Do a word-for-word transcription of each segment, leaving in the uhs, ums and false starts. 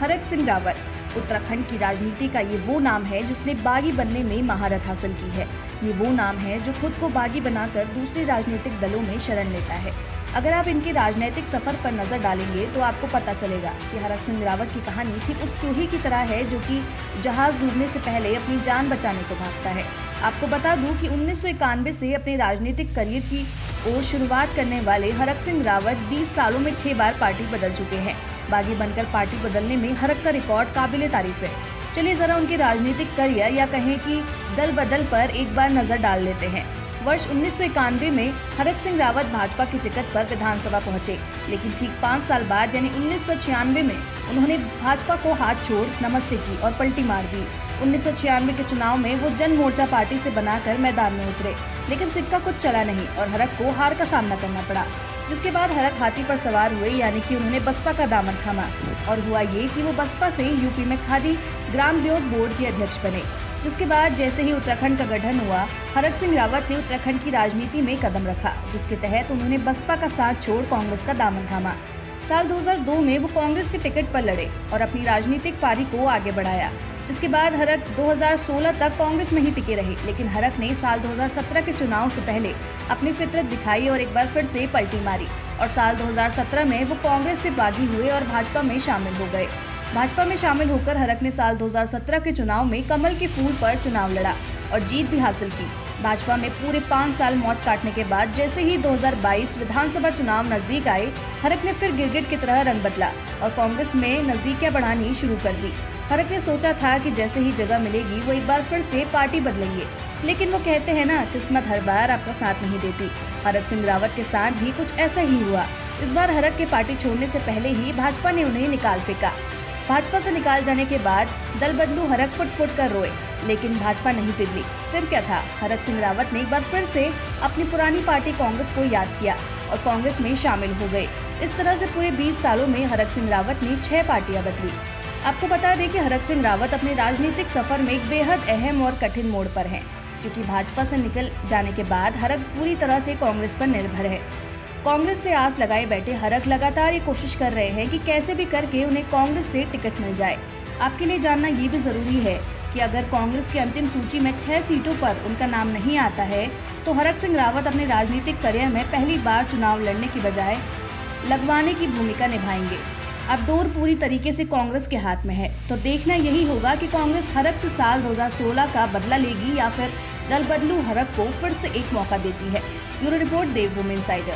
हरक सिंह रावत उत्तराखंड की राजनीति का ये वो नाम है जिसने बागी बनने में महारत हासिल की है। ये वो नाम है जो खुद को बागी बनाकर दूसरे राजनीतिक दलों में शरण लेता है। अगर आप इनके राजनीतिक सफर पर नजर डालेंगे तो आपको पता चलेगा कि हरक सिंह रावत की कहानी ठीक उस चूहे की तरह है जो कि जहाज डूबने से पहले अपनी जान बचाने को भागता है। आपको बता दूं कि उन्नीस सौ इक्यानवे से अपने राजनीतिक करियर की ओर शुरुआत करने वाले हरक सिंह रावत बीस सालों में छह बार पार्टी बदल चुके हैं। बागी बनकर पार्टी बदलने में हरक का रिकॉर्ड काबिले तारीफ है। चलिए जरा उनके राजनीतिक करियर या कहें कि दल बदल पर एक बार नजर डाल लेते हैं। वर्ष उन्नीस सौ इक्यानवे में हरक सिंह रावत भाजपा की टिकट पर विधानसभा पहुंचे, लेकिन ठीक पाँच साल बाद यानी उन्नीस सौ छियानवे में उन्होंने भाजपा को हाथ छोड़ नमस्ते की और पलटी मार दी। उन्नीस सौ छियानवे के चुनाव में वो जन मोर्चा पार्टी से बनाकर मैदान में उतरे, लेकिन सिक्का कुछ चला नहीं और हरक को हार का सामना करना पड़ा। जिसके बाद हरक हाथी पर सवार हुए, यानी कि उन्होंने बसपा का दामन थामा और हुआ ये कि वो बसपा से यूपी में खादी ग्राम उद्योग बोर्ड के अध्यक्ष बने। जिसके बाद जैसे ही उत्तराखंड का गठन हुआ, हरक सिंह रावत ने उत्तराखंड की राजनीति में कदम रखा, जिसके तहत उन्होंने बसपा का साथ छोड़ कांग्रेस का दामन थामा। साल दो हज़ार दो में वो कांग्रेस के टिकट पर लड़े और अपनी राजनीतिक पारी को आगे बढ़ाया। जिसके बाद हरक दो हज़ार सोलह तक कांग्रेस में ही टिके रहे, लेकिन हरक ने साल दो हज़ार सत्रह के चुनाव से पहले अपनी फितरत दिखाई और एक बार फिर से पलटी मारी और साल दो हज़ार सत्रह में वो कांग्रेस से बागी हुए और भाजपा में शामिल हो गए। भाजपा में शामिल होकर हरक ने साल दो हज़ार सत्रह के चुनाव में कमल के फूल पर चुनाव लड़ा और जीत भी हासिल की। भाजपा में पूरे पाँच साल मौज काटने के बाद जैसे ही दो हज़ार बाईस विधानसभा चुनाव नजदीक आए, हरक ने फिर गिरगिट की तरह रंग बदला और कांग्रेस में नजदीकियां बढ़ानी शुरू कर दी। हरक ने सोचा था कि जैसे ही जगह मिलेगी वो एक बार फिर से पार्टी बदलेंगे, लेकिन वो कहते हैं ना, किस्मत हर बार आपका साथ नहीं देती। हरक सिंह रावत के साथ भी कुछ ऐसा ही हुआ। इस बार हरक के पार्टी छोड़ने से पहले ही भाजपा ने उन्हें निकाल फेंका। भाजपा से निकाल जाने के बाद दल बदलू हरक फुट फुट कर रोए, लेकिन भाजपा नहीं पिघली। फिर क्या था, हरक सिंह रावत ने एक बार फिर से अपनी पुरानी पार्टी कांग्रेस को याद किया और कांग्रेस में शामिल हो गए। इस तरह से पूरे बीस सालों में हरक सिंह रावत ने छह पार्टियां बदली। आपको बता दें कि हरक सिंह रावत अपने राजनीतिक सफर में एक बेहद अहम और कठिन मोड़ पर हैं, क्योंकि भाजपा से निकल जाने के बाद हरक पूरी तरह से कांग्रेस पर निर्भर है। कांग्रेस से आस लगाए बैठे हरक लगातार ये कोशिश कर रहे हैं कि कैसे भी करके उन्हें कांग्रेस से टिकट मिल जाए। आपके लिए जानना ये भी जरूरी है कि अगर कांग्रेस की अंतिम सूची में छह सीटों पर उनका नाम नहीं आता है, तो हरक सिंह रावत अपने राजनीतिक करियर में पहली बार चुनाव लड़ने की बजाय लगवाने की भूमिका निभाएंगे। अब दौर पूरी तरीके से कांग्रेस के हाथ में है, तो देखना यही होगा कि कांग्रेस हरक से साल दो हज़ार सोलह का बदला लेगी या फिर दल बदलू हरक को फिर से एक मौका देती है। Bureau report, Devbhoomi insider.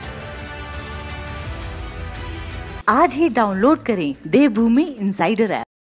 आज ही डाउनलोड करें देवभूमि इनसाइडर ऐप।